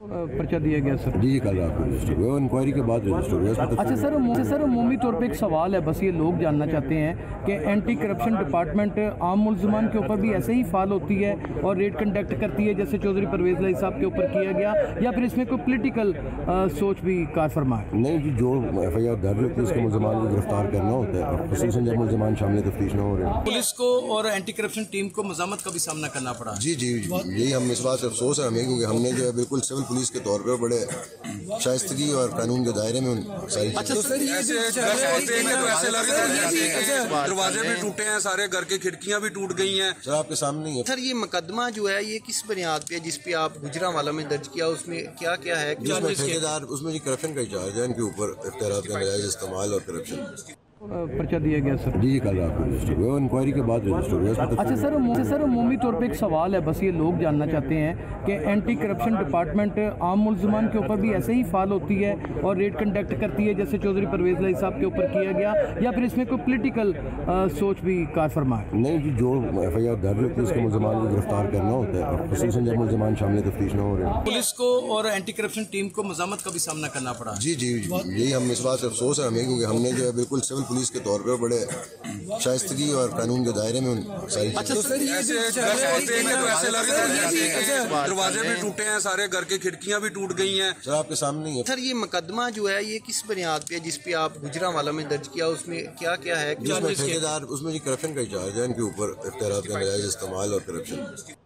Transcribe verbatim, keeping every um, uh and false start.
पर्चा दिया गया सर। जी कल रात को रजिस्टर हुआ, इंक्वायरी के बाद रजिस्टर हुआ। अच्छा सर, मुझे सर अमूमी तौर पे एक सवाल है, बस ये लोग जानना चाहते हैं कि एंटी करप्शन डिपार्टमेंट आम मुलजमान के ऊपर भी ऐसे ही फाल होती है और रेड कंडक्ट करती है जैसे चौधरी परवेज लाई साहब के ऊपर किया गया, या फिर इसमें कोई पोलिटिकल सोच भी कार फरमा है? नहीं जी, जो एफ आई आर दर्ज होती है उसके मुलजमान को गिरफ्तार करना होता है, खुसूसन जब मुलजमान शामिल तफ्तीश न हो रहे हैं। पुलिस को और एंटी करप्शन टीम को मज़ामत का भी सामना करना पड़ा। जी जी यही हम इस बात से अफसोस है हमें, क्योंकि हमने जो है बिल्कुल सिविल पुलिस के तौर पर बड़े शाइस्तगी और कानून के दायरे में उन सारी अच्छा सर, ये ऐसे लग रहा है दरवाजे भी टूटे हैं, सारे घर की खिड़कियां भी टूट गई हैं। सर आपके सामने ही है। सर ये मुकदमा जो है ये किस बुनियाद पे जिस पे आप गुजरांवाला में दर्ज किया, उसमें क्या क्या है? जिसमें ठेकेदार उसमें जी करप्शन का चार्ज है, इनके ऊपर इख्तियारात का नाजायज इस्तेमाल और करप्शन। पर्चा दिया गया सर। जी कल रात को रजिस्टर हुआ, इंक्वायरी के बाद रजिस्टर हुआ। अच्छा सर, मुझे सर अमूमी तौर पे एक सवाल है, बस ये लोग जानना चाहते हैं कि एंटी करप्शन डिपार्टमेंट आम मुलजमान के ऊपर भी ऐसे ही फाल होती है और रेड कंडक्ट करती है जैसे चौधरी परवेज लाई साहब के ऊपर किया गया, या फिर इसमें कोई पोलिटिकल सोच भी कार फरमा है? नहीं जी, जो एफ आई आर दर्ज होती है उसके मुलजमान को गिरफ्तार करना होता है, खुसूसन जब मुलजमान शामिल तफ्तीश न हो रहे हैं। पुलिस को और एंटी करप्शन टीम को मज़ामत का भी सामना करना पड़ा। जी जी यही हम इस बात से अफसोस है हमें, क्योंकि हमने जो है बिल्कुल सिविल पुलिस के तौर पर शाइस्तगी और कानून के दायरे में उन सारी। अच्छा सर, ये ऐसे लग रहा है दरवाजे भी टूटे हैं, सारे घर की खिड़कियां भी टूट गई हैं। सर आपके सामने ही है। सर ये मुकदमा जो है ये किस बुनियाद पे जिस पे आप गुजरांवाला में दर्ज किया, उसमें क्या क्या है? जिसमें ठेकेदार उसमें जी करप्शन का चार्ज है, इनके ऊपर इख्तियारात का नाजायज इस्तेमाल और करप्शन।